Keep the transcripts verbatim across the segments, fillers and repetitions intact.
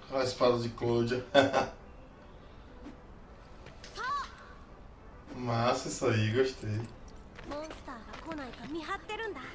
A espada de Cláudia. Massa isso aí, gostei. モンスターが来ないか見張ってるんだ。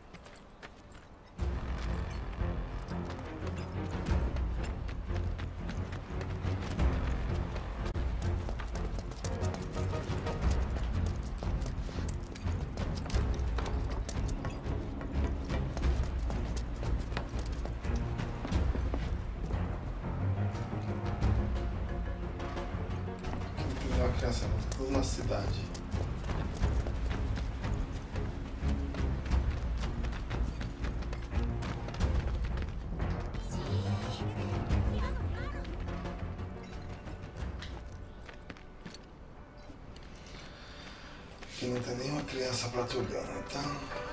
Uma criança, tudo na cidade. Aqui não tem nenhuma criança pra tu olhar, então.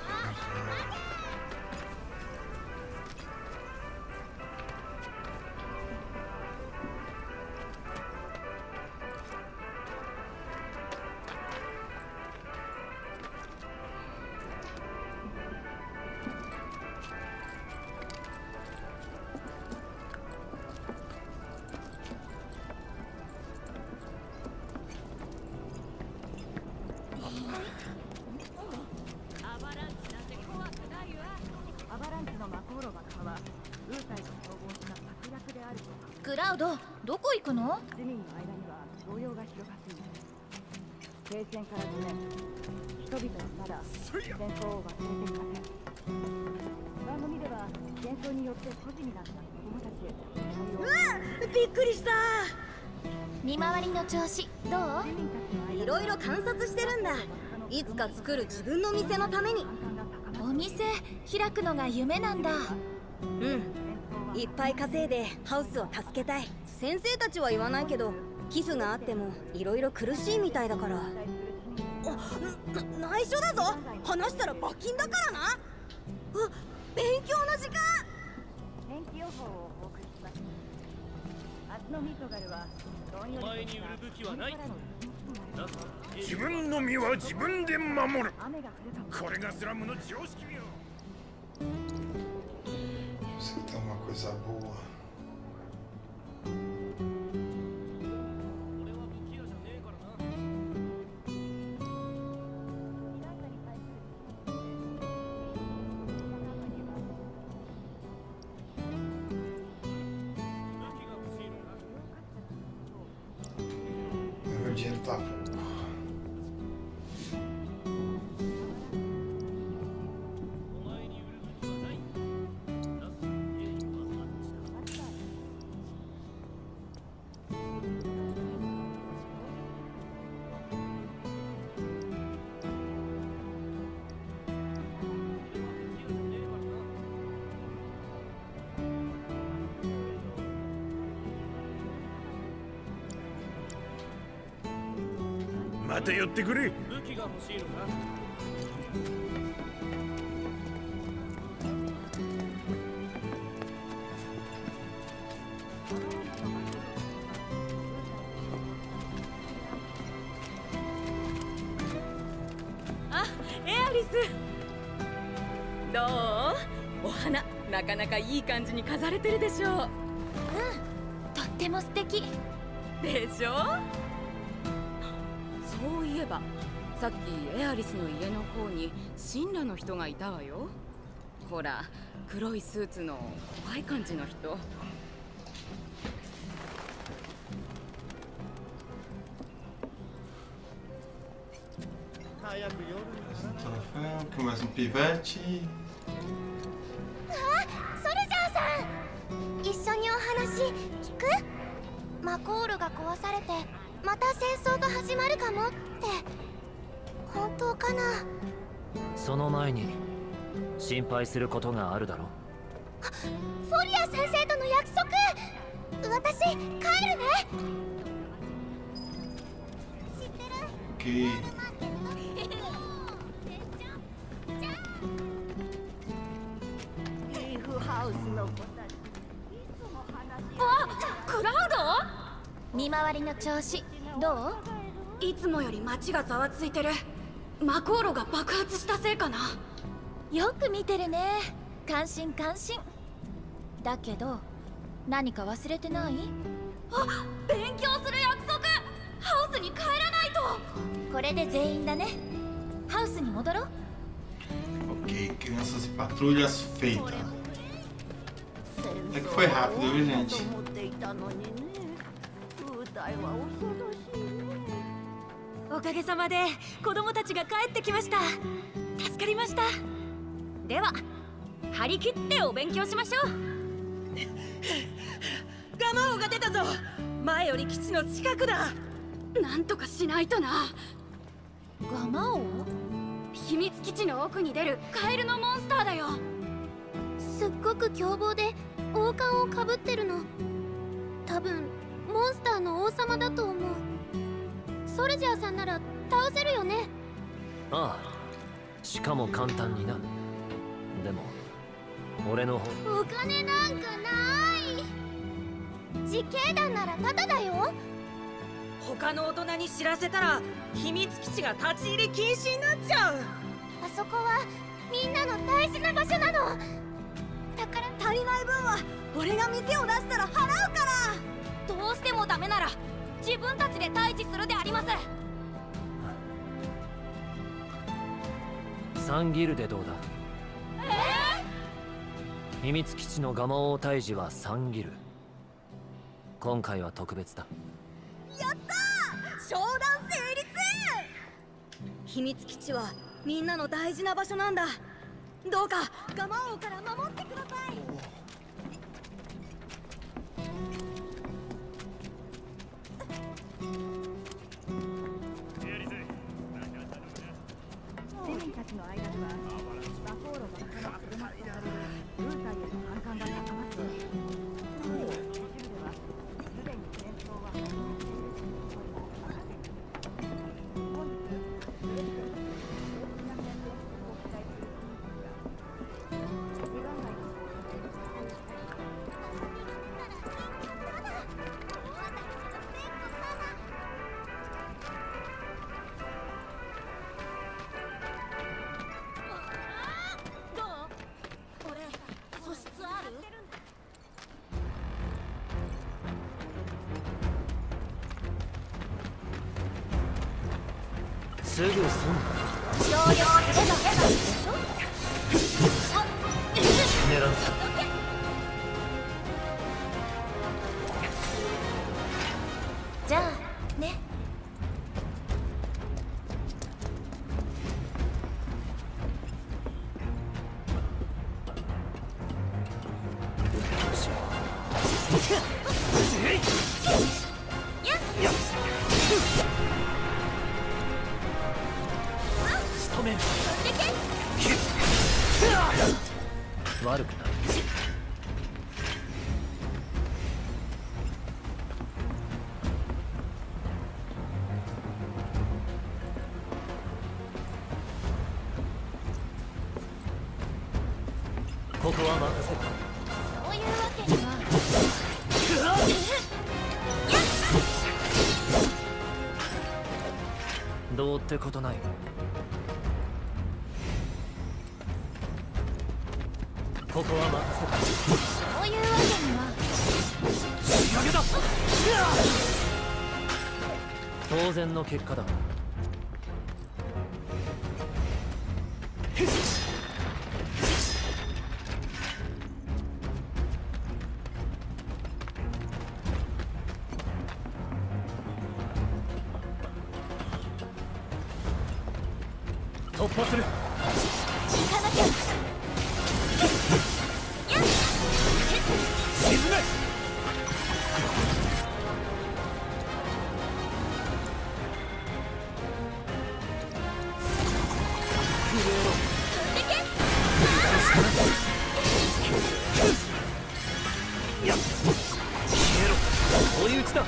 クラウド、どこ行くの？ 市民の間には動揺が広がっている。停戦からごねん、人々はまだ戦争を忘れていません。番組では戦争によって孤児になった子供たちへ。 うわ、びっくりした。見回りの調子どう？いろいろ観察してるんだ。いつか作る自分の店のために。お店開くのが夢なんだ。うん。いっぱい稼いでハウスを助けたい。先生たちは言わないけど寄付があってもいろいろ苦しいみたいだから。あ、な内緒だぞ。話したら罰金だからな。あ、勉強の時間。 天気予報をお送りします。明日のミトガルはどんよりとした。お前に売る武器はない。 自分の身は自分で守る。これがスラムの常識よ。 Você tem uma coisa boa. Meu dinheiro tá pouco. Mata また寄ってくれ。 武器が欲しいのか？ あ、エアリス。どう？お花、なかなかいい感じに飾れてるでしょう。うん、 とっても素敵でしょ。そういえばさっきエアリスの家の方に神羅の人がいたわよ。ほら、黒いスーツの怖い感じの人。 早く夜に Começa um pivete. あ、ソルジャーさん、一緒にお話聞く？マコールが壊されてまた戦争が始まるかもって本当かな？ その前に心配することがあるだろう。 フォリア先生との約束。私帰るね。知ってる？ Ok. リーフハウスの子たち。 あ、クラウド？見回りの調子どう？ いつもより街がざわついてる。マコーロが爆発したせいかな。 よく見てるね。感心感心。だけど何か忘れてない？あ、勉強する約束。ハウスに帰らないと。これで全員だね。ハウスに戻ろう。 Ok, crianças e patrulhas feita. Até que foi rápido, viu, gente? おかげさまで子供たちが帰ってきました。助かりました。では張り切ってお勉強しましょう。ガマオが出たぞ。前より基地の近くだ。 なんとかしないとな。 ガマオ？ 秘密基地の奥に出るカエルのモンスターだよ。 すっごく凶暴で王冠をかぶってるの。多分モンスターの王様だと思う。ソルジャーさんなら倒せるよね。 ああ、しかも簡単にな。でも俺の方お金なんかない。自警団ならタダだよ。 他の大人に知らせたら秘密基地が立ち入り禁止になっちゃう。 あそこはみんなの大事な場所なの。だから足りない分は俺が店を出したら払うから。どうしてもダメなら自分たちで退治するであります。 サンギルでどうだ？ えー、秘密基地のガマオ退治はサンギル。今回は特別だ。 やったー、商談成立。秘密基地はみんなの大事な場所なんだ。どうかガマ王から守ってください。 市民たちの間ではバフォーロが車とされるルーターへの反感が高まっている。一部ではすでに戦争は始まっているという声が上がっている。本日ウェスト大きな宣伝を期待する市民たちが地盤内の方で実践したい。 どう？俺素質ある？ すぐ済む。 少量すればでしょ？ 狙うさ。 じゃあね。 仕留める。悪くない。ここは任せる。 そういうわけには。 どうってことない。ここは任せる。 そういうわけには。 仕上げだ。当然の結果だ。突破する。 行かなきゃ。 沈め。いや、消えろ。追い打ちだ。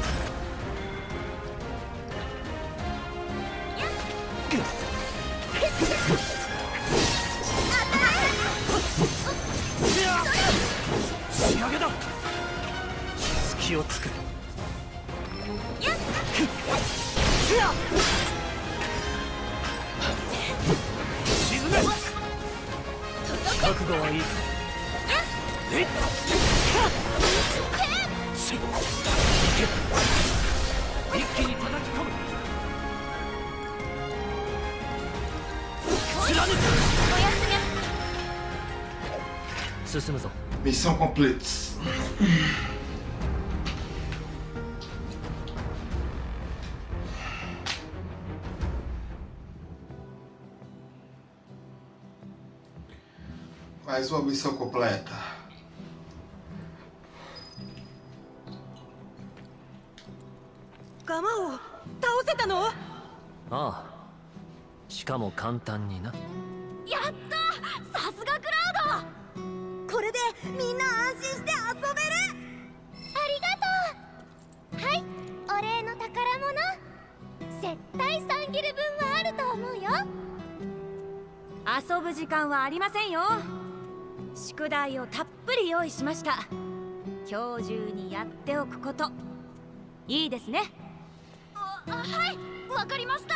仕上げだ。隙を作る。沈め。覚悟はいい。えっ。 一気に叩き込む。貫く。 おやすみ。 進むぞ。 Missão completa. Mais uma missão completa. ガマを倒せたの？ ああ。しかも簡単にな。 やった、さすがクラウド。これでみんな安心して遊べる。ありがとう。はい、お礼の宝物。絶対さんギル分はあると思うよ。 遊ぶ時間はありませんよ。宿題をたっぷり用意しました。今日中にやっておくこと。いいですね。 あ、はい、わかりました。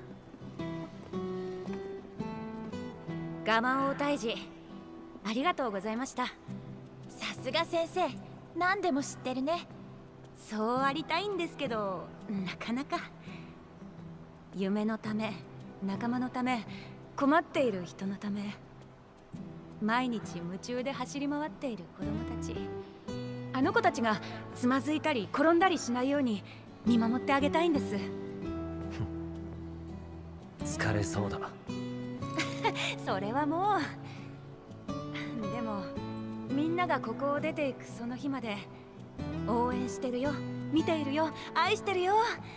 ガマオ退治、ありがとうございました。 さすが先生、何でも知ってるね。 そうありたいんですけど、なかなか。夢のため、仲間のため、困っている人のため、毎日夢中で走り回っている子供たち、あの子たちがつまずいたり転んだりしないように見守ってあげたいんです。 疲れそうだ。 それはもう。でもみんながここを出ていくその日まで応援してるよ、見ているよ、愛してるよ、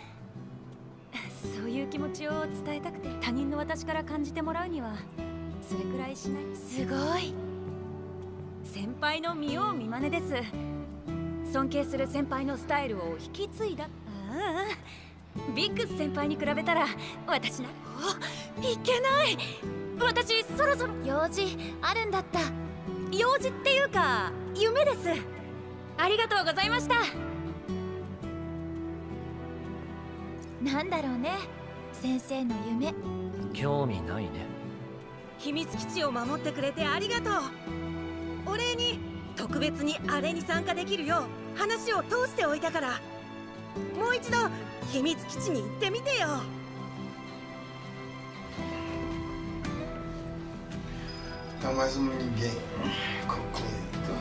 そういう気持ちを伝えたくて、他人の私から感じてもらうにはそれくらいしない。 すごい。 先輩の見よう見まねです。尊敬する先輩のスタイルを引き継いだ。ああ、ビッグス先輩に比べたら私な。いけない、私そろそろ用事あるんだった。 用事っていうか夢です。ありがとうございました。 なんだろうね、先生の夢。 興味ないね。 秘密基地を守ってくれてありがとう。お礼に特別にあれに参加できるよう話を通しておいたから、もう一度秘密基地に行ってみてよ。 Então mais um ninguém concluído.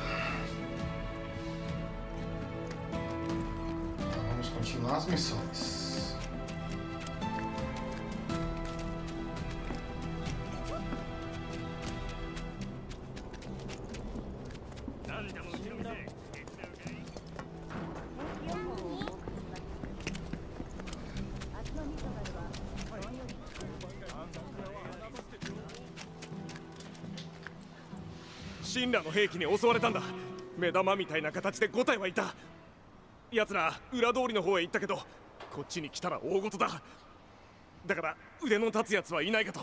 Então vamos continuar as missões. 神羅の兵器に襲われたんだ。目玉みたいな形でご体はいた。奴ら裏通りの方へ行ったけど、こっちに来たら大事だ。だから腕の立つ奴はいないかと。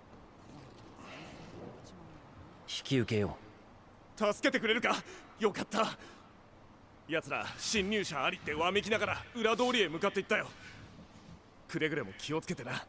引き受けよう。助けてくれるか。よかった。奴ら侵入者ありってわめきながら裏通りへ向かっていったよ。くれぐれも気をつけてな。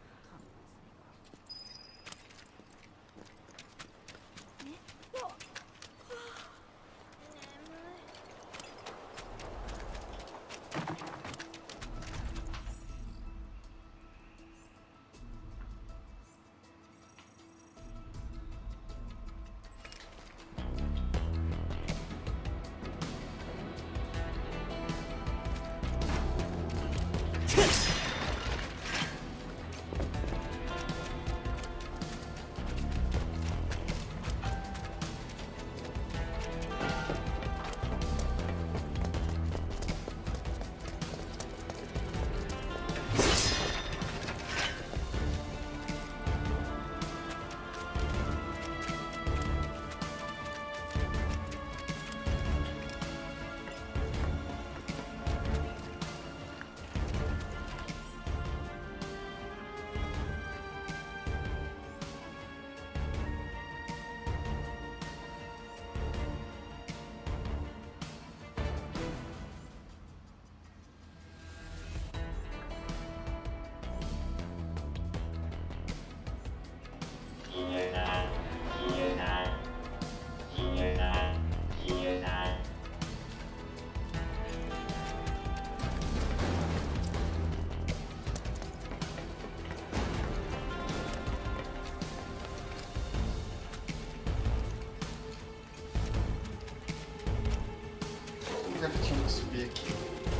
lugar que tinha pra subir aqui.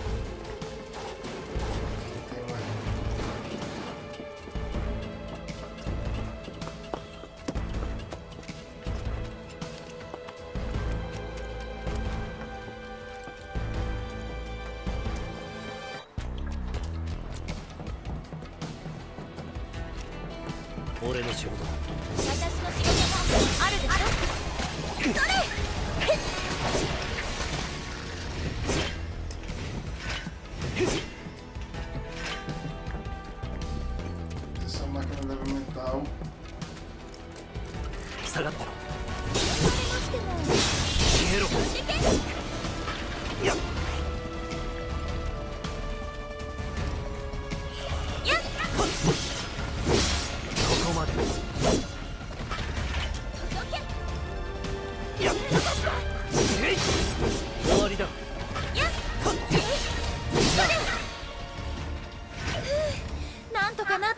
Tem mais um. 俺の仕事だ。 私の仕事もあるでしょ。それ Essa máquina leva metal. 下がってろ。 しても消えろ。いや。ここまで。いや。終わりだ。 なんとかなった。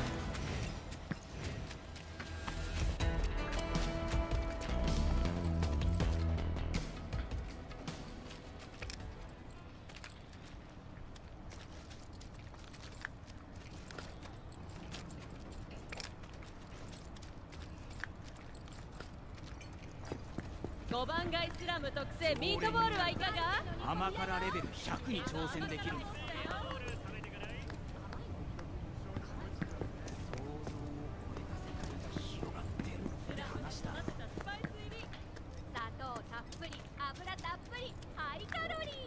ごばん街スラム特製ミートボールはいかが？ 甘辛レベルひゃくに挑戦できるんだ。 砂糖たっぷり、油たっぷり、ハイカロリー。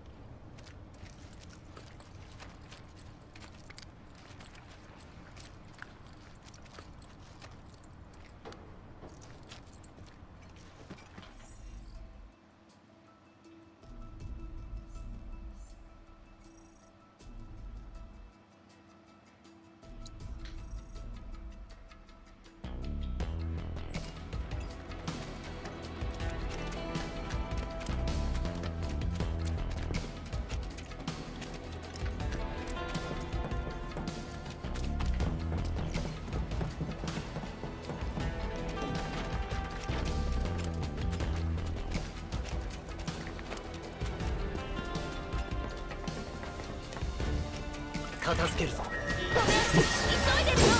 片付けるぞ。 ごめん、急いでるの。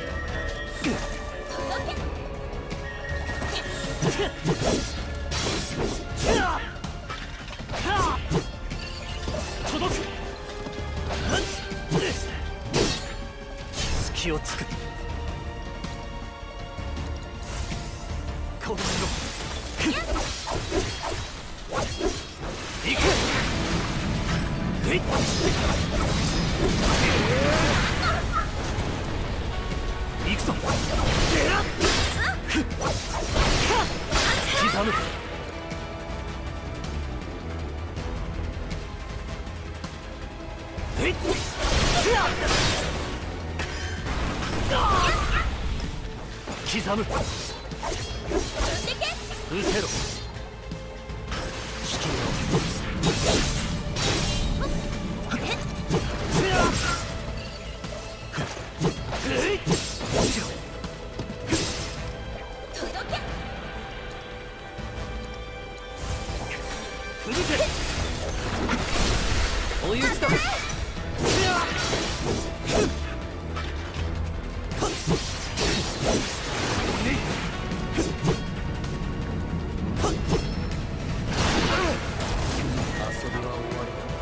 届く。隙を作る。この色。行く。えい。行くぞ。刻む。えい。刻む。うせろ。引き直す。追い打ちだ。遊びは終わりだ。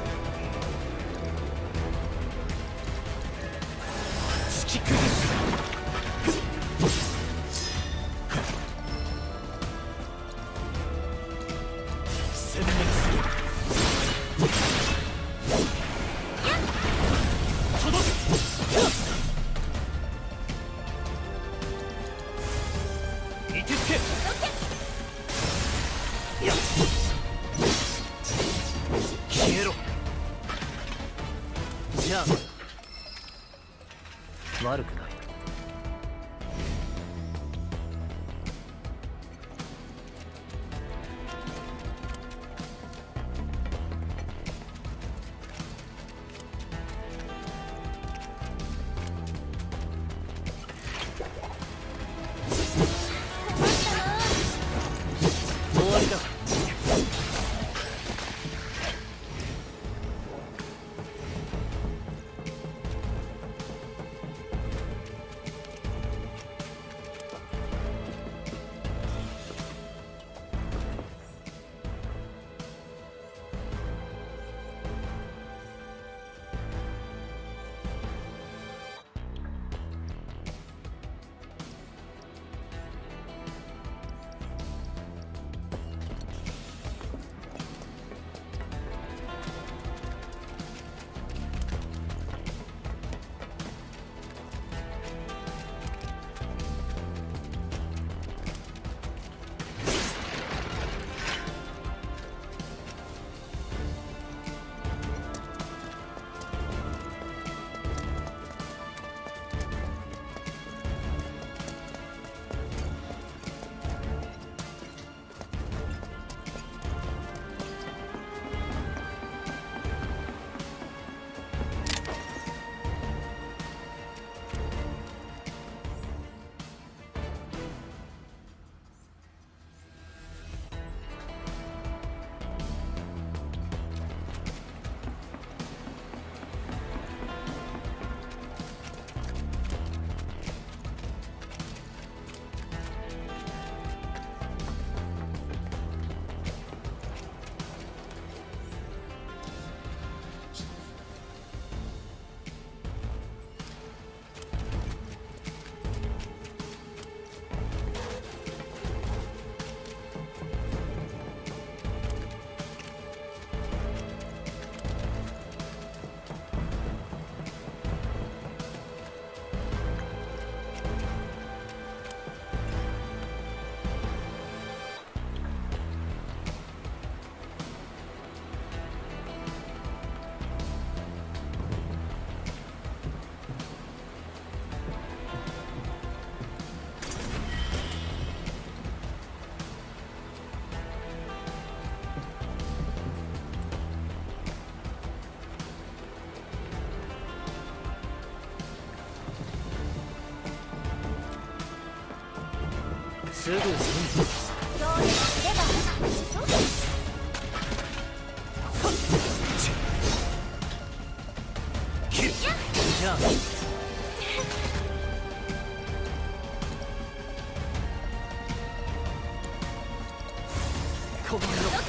突き崩す。殲滅する。 すぐ戦術協力すればでしょ。 じゃあこの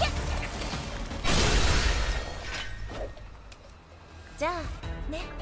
じゃあね。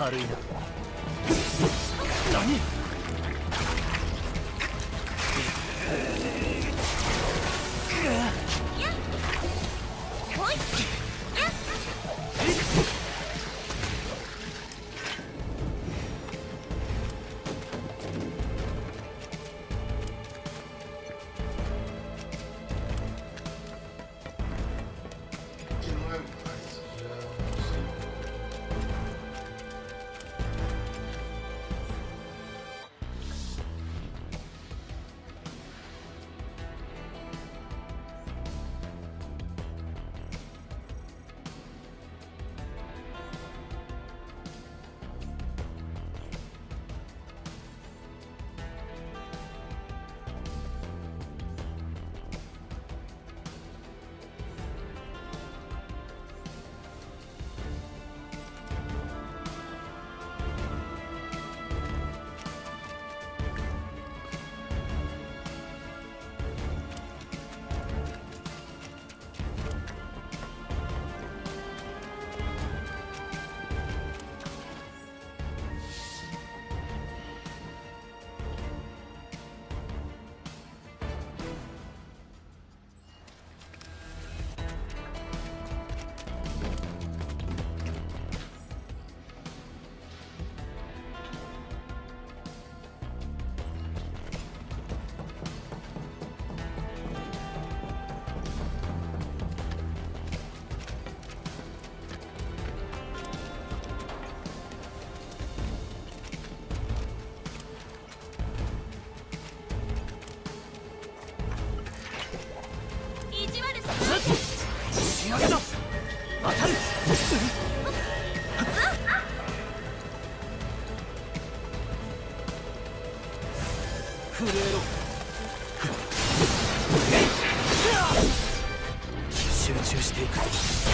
軽いな。 何？仕上げだ。当たる。震えろ。集中していく。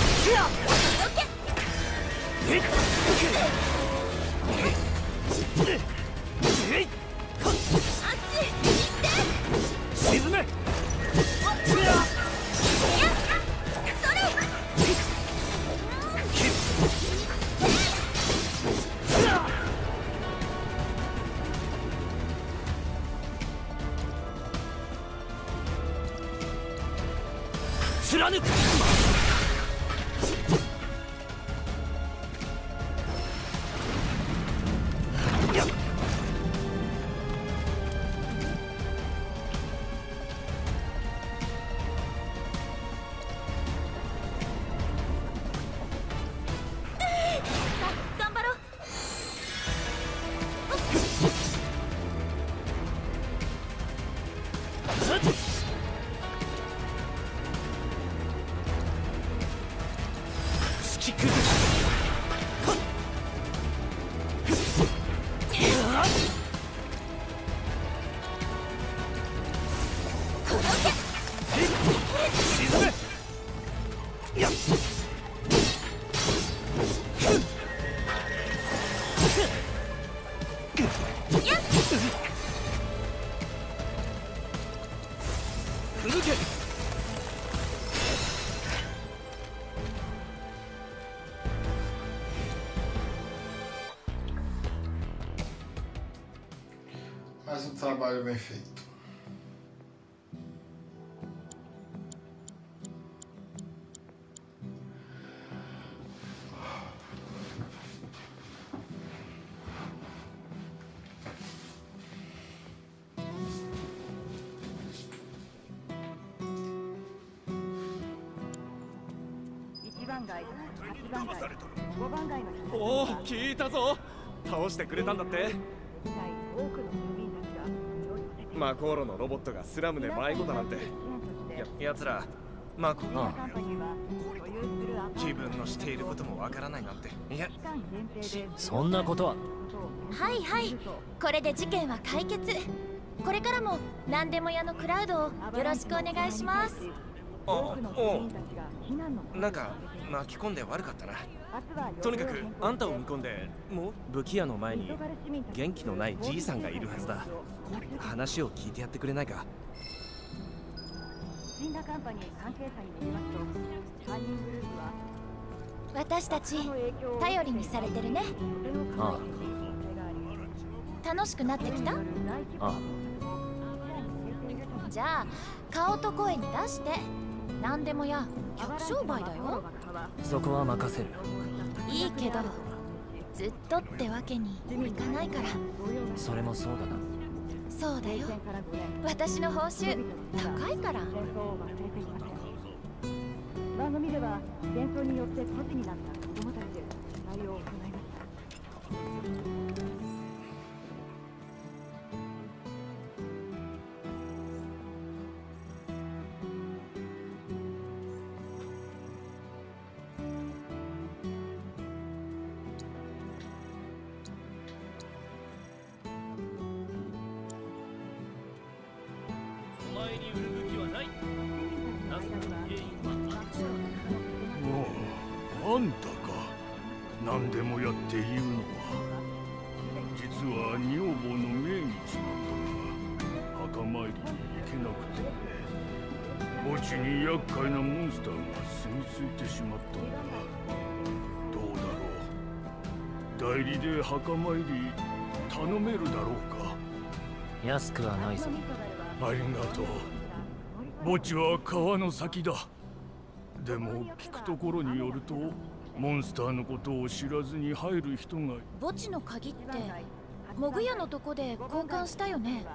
沈め。貫く。 頑張ろう。 突き崩す。沈め。やっ。ふぬけ。 Mais um trabalho bem feito. おお、聞いたぞ。倒してくれたんだって。マコーロのロボットがスラムで迷子だなんて。や、やつらマコああ自分のしていることもわからないなんて。いや、 そんなことは。 はいはい、これで事件は解決。これからも何でも屋のクラウドをよろしくお願いします。 あ、おう、なんか巻き込んで悪かったな。とにかくあんたを見込んで、もう武器屋の前に元気のないじいさんがいるはずだ。話を聞いてやってくれないか。 シンダカンパニー関係者によりますと、犯人グループは私たち頼りにされてるね。 あ楽しくなってきた？ ああじゃあ顔と声に出して。何でもや客商売だよ。 そこは任せる。 いいけどずっとってわけにいかないから。 それもそうだな。 そうだよ、私の報酬高いから。 番組では戦争によって孤児になった子供たちへ対応を行いました。 あんたか。何でもやって言うのは実は女房の命日なんだが墓参りに行けなくてね。墓地に厄介なモンスターが住み着いてしまったんだ。どうだろう、代理で墓参り頼めるだろうか。 安くはないぞ。 ありがとう。墓地は川の先だ。でも聞くところによるとモンスターのことを知らずに入る人が。 墓地の鍵ってモグヤのとこで交換したよね。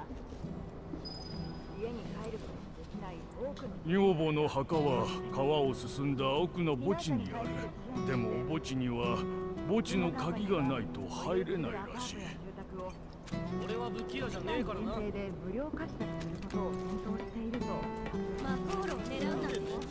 女房の墓は川を進んだ奥の墓地にある。でも墓地には墓地の鍵がないと入れないらしい。 俺は武器屋じゃねえからな。 無料貸し出しすることを検討していると。 マコールを狙うなんて卑怯よ。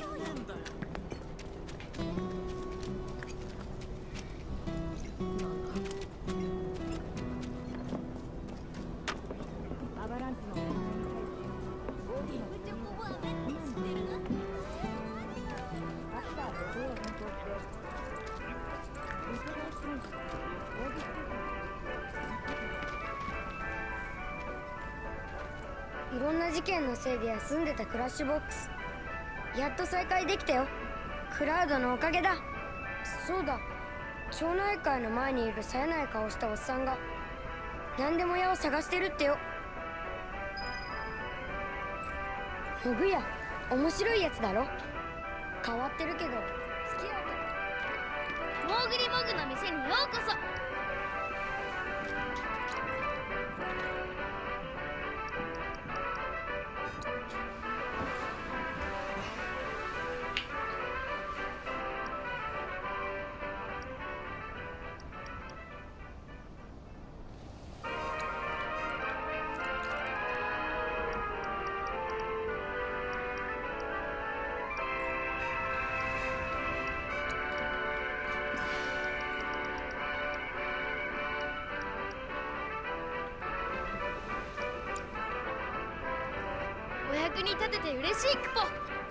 アバランチの問題に対し大きなチョコボはめっちゃ知ってるな。 アスターと手を変更してリソナンスレンジ攻撃手いろんな事件のせいで休んでたクラッシュボックス、やっと再開できたよ。クラウドのおかげだ。そうだ、町内会の前にいる冴えない顔したおっさんが何でも屋を探してるってよ。モグヤ、面白いやつだろ。変わってるけど付き合うと。モーグリモグの店にようこそ。お役に立てて嬉しいクポ。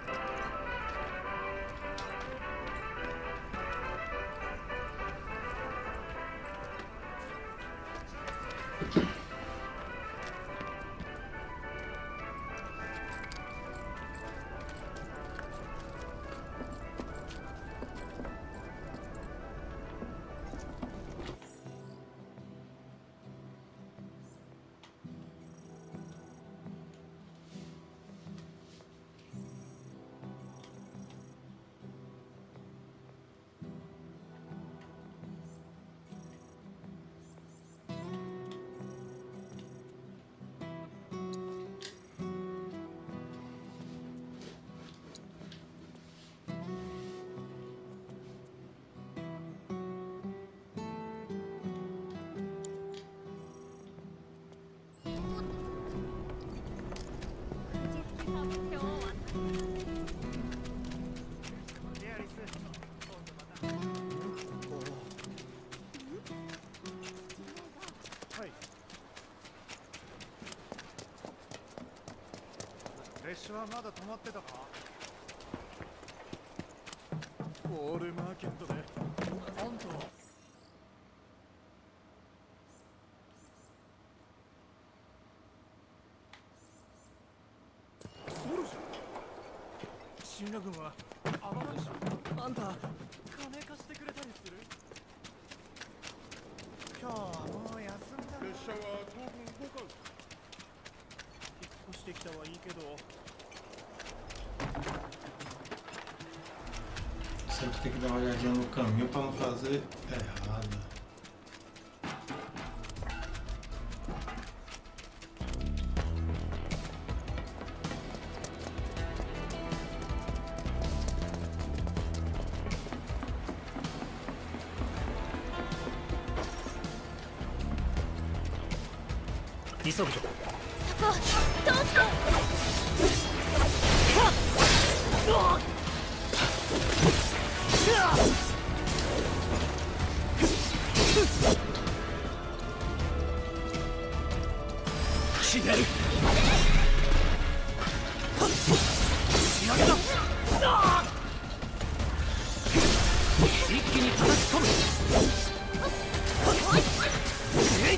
列車はまだ止まってたか。ウォールマーケットであんたは。ソルジャー。シンラ軍はアバランシュ。あんた金貸してくれた。 てきたはいいけど。 Sempre tem que dar uma olhadinha no caminho para não fazer errado. Isso, そこ通って。 ひねる。仕上げだ。一気に叩き込む。えい。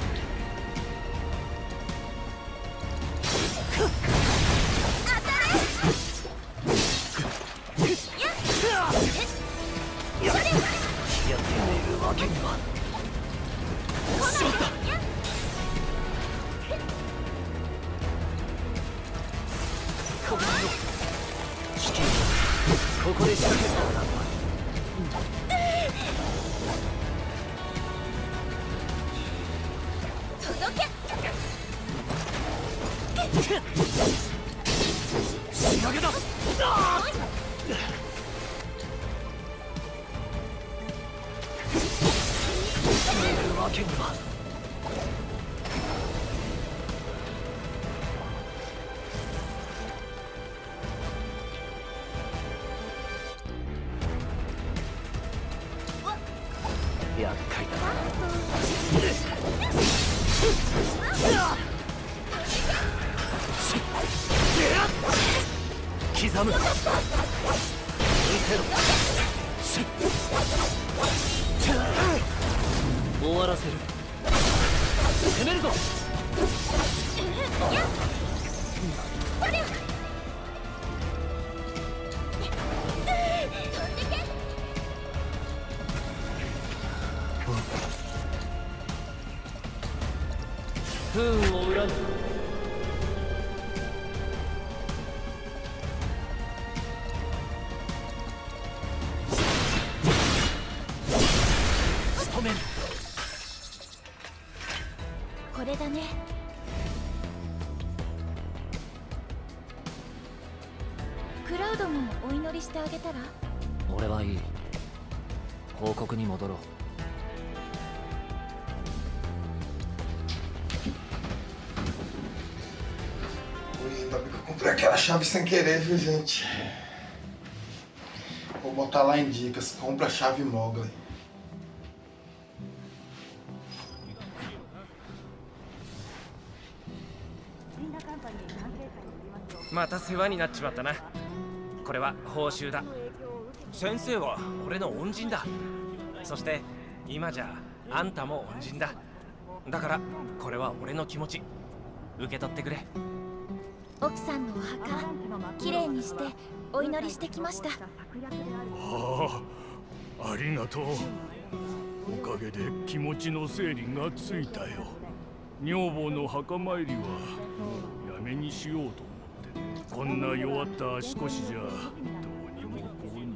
やってみるわけには。しまった。ここだよ。危険。ここで仕掛けるからな。 届け。 仕上げだ。わけには。厄介だな。刻む。見せろ。終わらせる。攻めるぞ。不運を恨む。仕留める。 これだね。クラウドもお祈りしてあげたら。 俺はいい。報告に戻ろう。 Ainda bem que eu comprei aquela chave sem querer, viu, gente? Vou botar lá em dicas. Compra a chave Mowgli. また世話になっちまったな。これは報酬だ。先生は俺の恩人だ。そして今じゃあんたも恩人だ。だからこれは俺の気持ち。受け取ってくれ。 奥さんのお墓きれいにしてお祈りしてきました。 ああ、ありがとう。おかげで気持ちの整理がついたよ。女房の墓参りはやめにしようと思って。こんな弱った足腰じゃどうにもこうにも。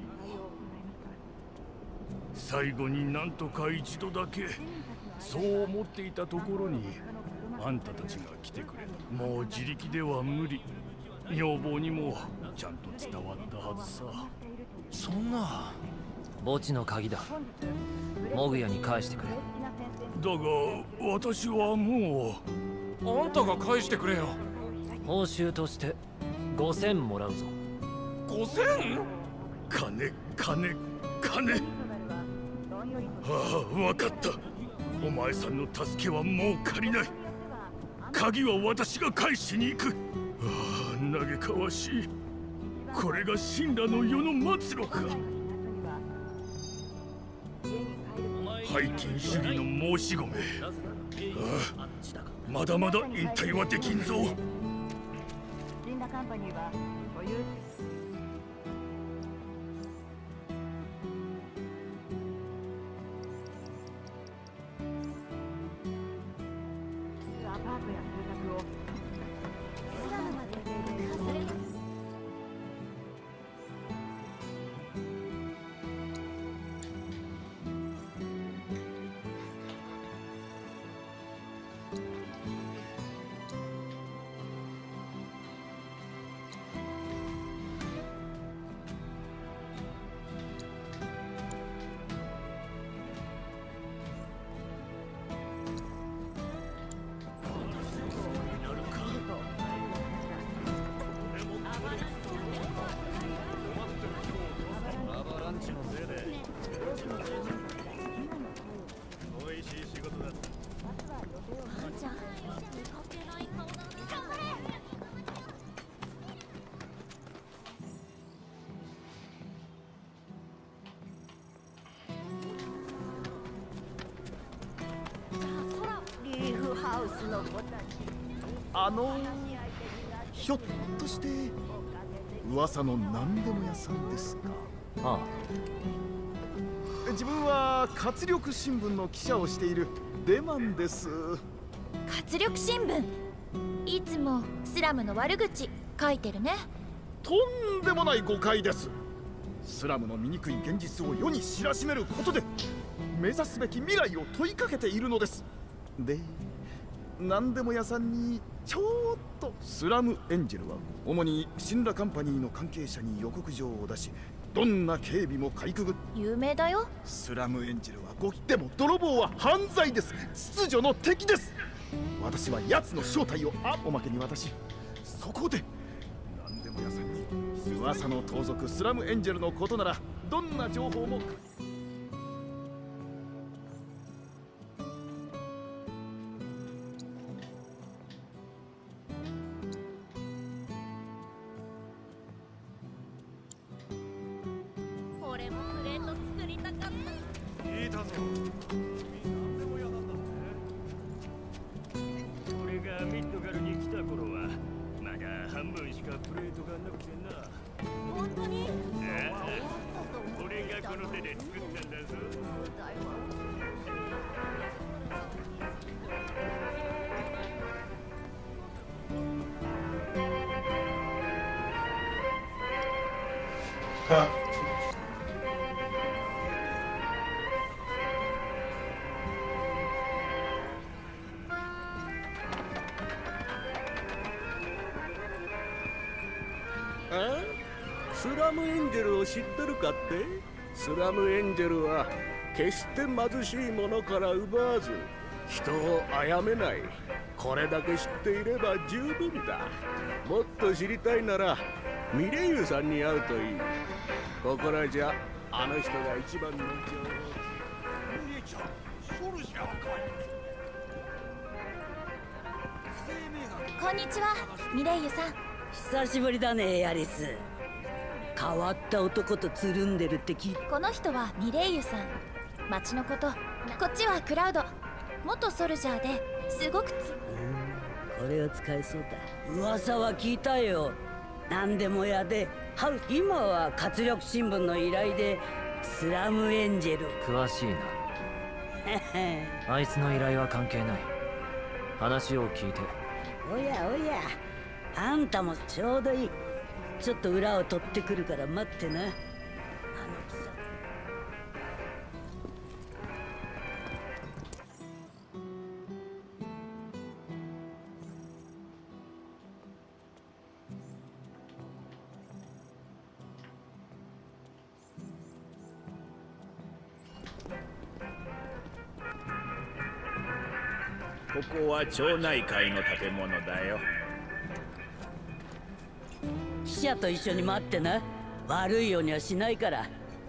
最後になんとか一度だけそう思っていたところにあんたたちが来てくれた。もう自力では無理。女房にもちゃんと伝わったはずさ。 そんな。墓地の鍵だ。モグヤに返してくれ。 だが私はもう。あんたが返してくれよ。 報酬としてごせんもらうぞ。 ごせん？ 金金金。ああ、分かった。お前さんの助けはもう借りない。鍵は私が返しに行く。ああ、嘆かわしい。これが神羅の世の末路か。拝金主義の申し子め。ああ、まだまだ引退はできんぞ。 カンパニーは所有アパートや住宅をスラムまでハウスの子たち。 あのひょっとして噂の何でも屋さんですか？ ああ、自分は活力新聞の記者をしているデマンです。 活力新聞、いつもスラムの悪口書いてるね。 とんでもない誤解です。スラムの醜い現実を世に知らしめることで目指すべき未来を問いかけているのです。で、何でも屋さんにちょーっとスラムエンジェルは主にシンラカンパニーの関係者に予告状を出し、どんな警備もかいくぐっ有名だよ。 スラムエンジェルはごでも泥棒は犯罪です。秩序の敵です。私は奴の正体をあおまけに私、そこで何でも屋さんに噂の盗賊スラムエンジェルのことならどんな情報も。 俺もプレート作りたかった。 聞いたぞ。何でも嫌なんだって。俺がミッドガルに来た頃はまだ半分しかプレートがなくてな。 本当に？ ああ、俺がこの手で作ったんだぞ。 あ？スラムエンジェルを知ってるかって？スラムエンジェルは決して貧しい者から奪わず人を殺めない。これだけ知っていれば十分だ。もっと知りたいならミレイユさんに会うといい。ここらじゃあの人が一番の情報。 姉ちゃん、ソルジャーかい。 こんにちは、ミレイユさん。 久しぶりだね、エアリス。変わった男とつるんでるって聞い。 この人はミレイユさん。町のこと。こっちはクラウド。元ソルジャーですごくつ。 これは使えそうだ。噂は聞いたよ。何でも屋でハウ今は活力新聞の依頼でスラムエンジェル。 詳しいな。あいつの依頼は関係ない。話を聞いて。 おやおや、あんたもちょうどいい。ちょっと裏を取ってくるから待ってな。あの貴様。 ここは町内会の建物だよ。 記者と一緒に待ってな。悪いようにはしないから。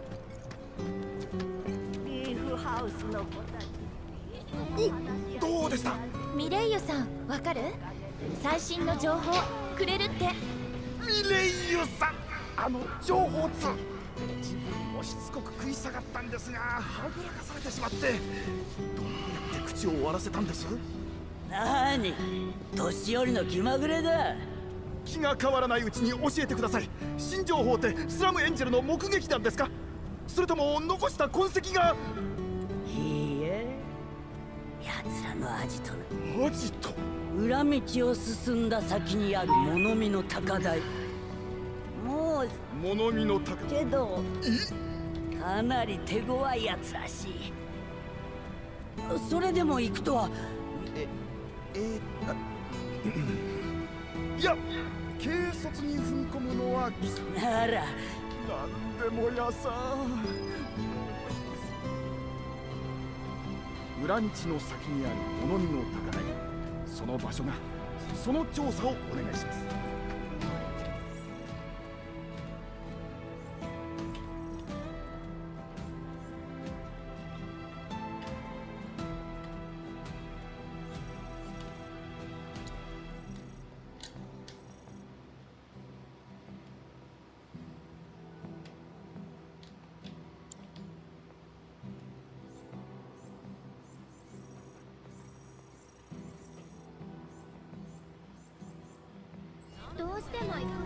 ビーフハウスの子たち。 お、どうでした？ ミレイユさん、わかる？最新の情報くれるって。 ミレイユさん、あの情報通。自分もしつこく食い下がったんですが、はぐらかされてしまって。どうやって口を終わらせたんです？ なーに、年寄りの気まぐれだ。 気が変わらないうちに教えてください。新情報ってスラムエンジェルの目撃談ですか？それとも残した痕跡が？ いいえ、奴らのアジトのアジト、 裏道を進んだ先にある物見の高台。もう物見の高台けどかなり手強い奴らしい。それでも行くとは。 ええいや、軽率に踏み込むのはなら何でも屋さん。裏道の先にある物見の高台、その場所が、その調査をお願いします。 どうしても行くの？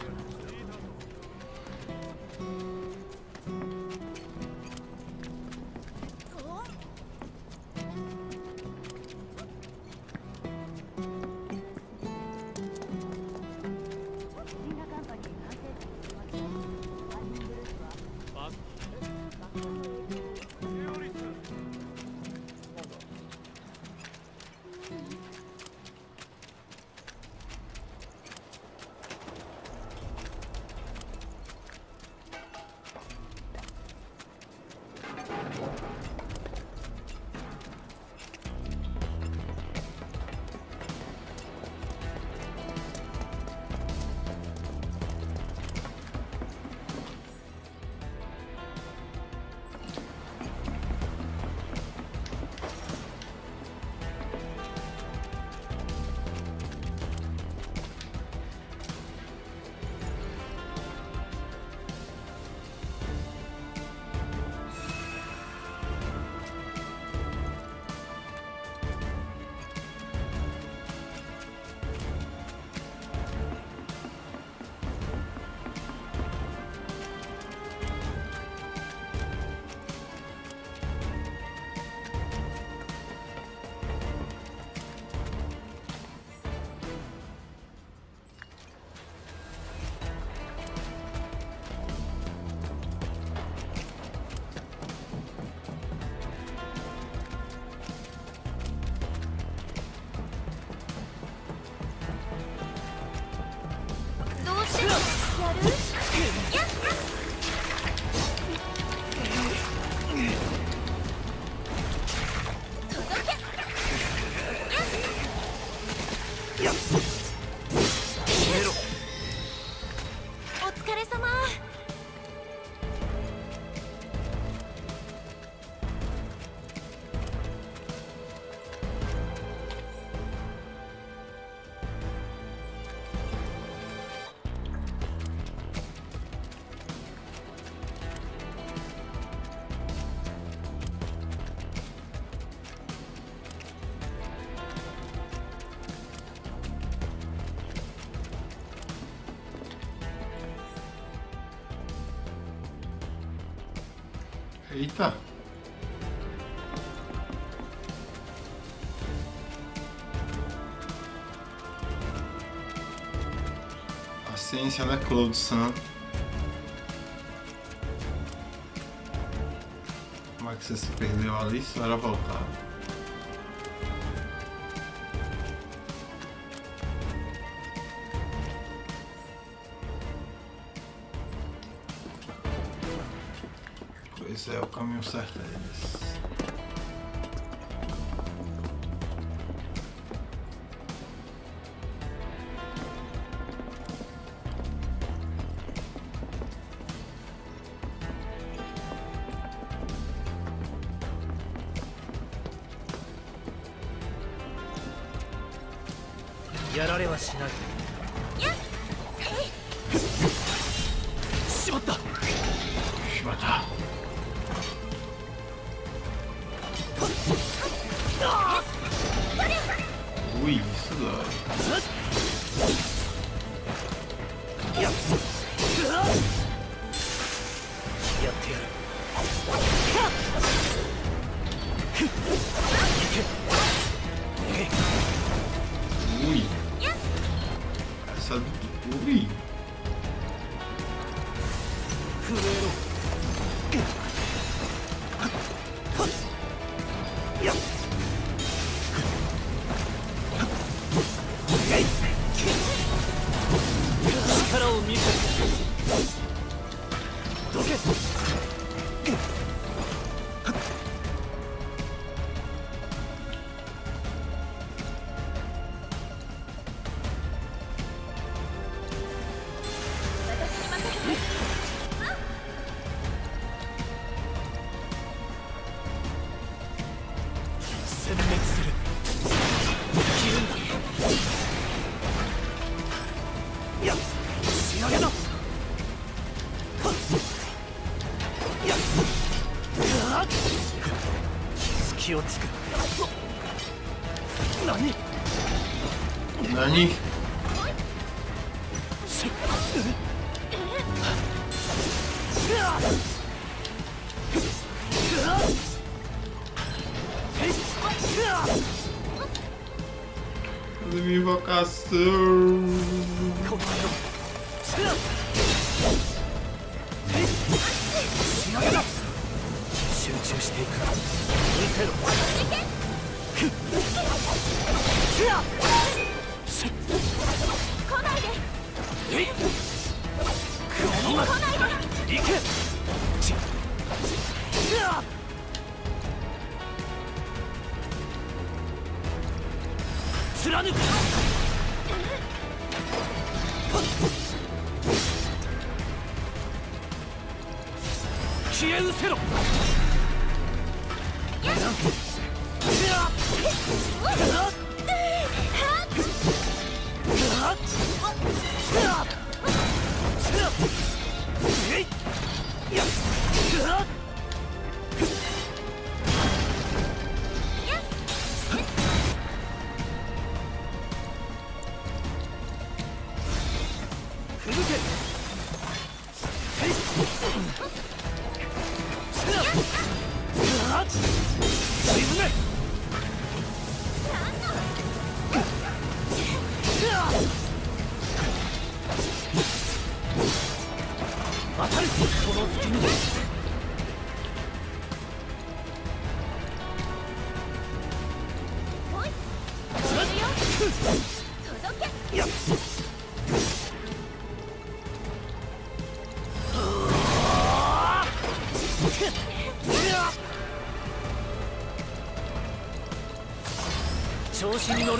Eita! A ciência da Cloud-san. Como é que você se perdeu ali? Só era voltar. Pois é, o caminho certo é esse. やられはしない。しまった。しまった。 Ui, isso dói. Ya. Yatte yaru. Ui. Essa do Ui. Fureiro. Ya. 力を見せどけ殲滅する切るんだいや仕上げだ隙をつく何何 Minha invocação. 調子に乗る。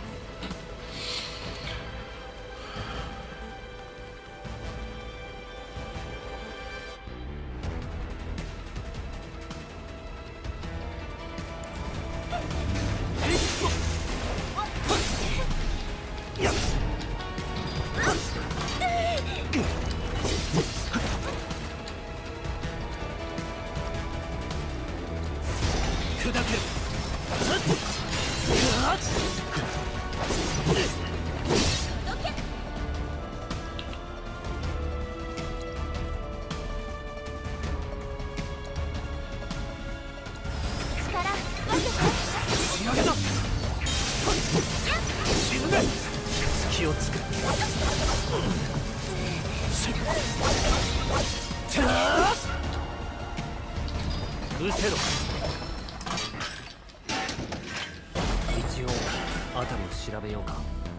一応辺りを調べようか。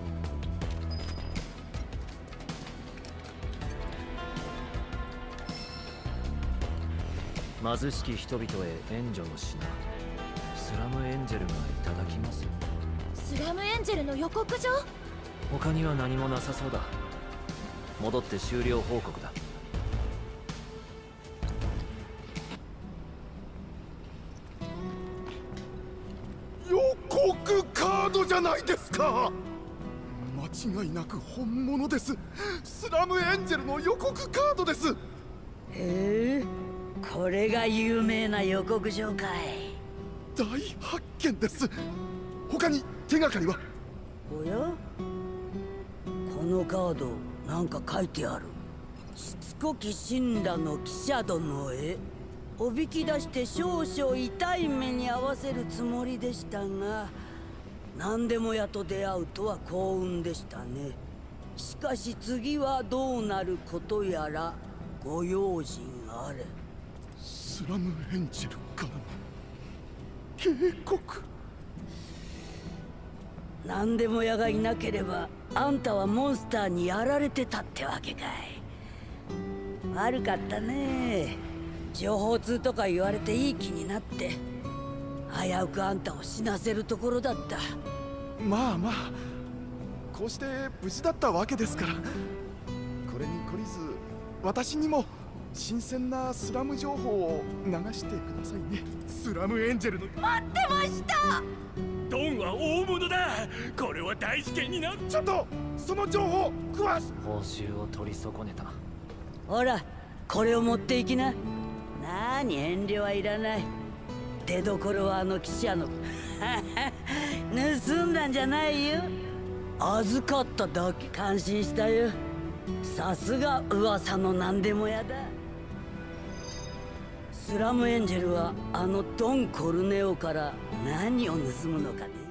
貧しき人々へ援助の品、スラムエンジェルがいただきます。 スラムエンジェルの予告状？ 他には何もなさそうだ。戻って終了報告だ。 予告カードじゃないですか。間違いなく本物です。スラムエンジェルの予告カードです。 へえ、これが有名な予告状かい。 大発見です。他に手がかりは？ おや、このカードなんか書いてある。しつこき神羅の記者殿へおびき出して少々痛い目に遭わせるつもりでしたが、何でもやと出会うとは幸運でしたね。しかし次はどうなることやらご用心あれ。 スラムエンジェルからの警告。 何でも屋がいなければあんたはモンスターにやられてたってわけかい。悪かったね。情報通とか言われていい気になって危うくあんたを死なせるところだった。 まあまあ、こうして無事だったわけですから、これに懲りず私にも新鮮なスラム情報を流してくださいね。スラムエンジェルの。 待ってました。 ドンは大物だ。これは大事件になる。 ちょっとその情報食わす。 報酬を取り損ねた。 ほら、これを持っていきな。なに遠慮はいらない。出どころはあの記者の盗んだんじゃないよ。預かっただけ。感心したよ。 さすが噂の何でも屋だ。スラムエンジェルはあのドン・コルネオから何を盗むのかね。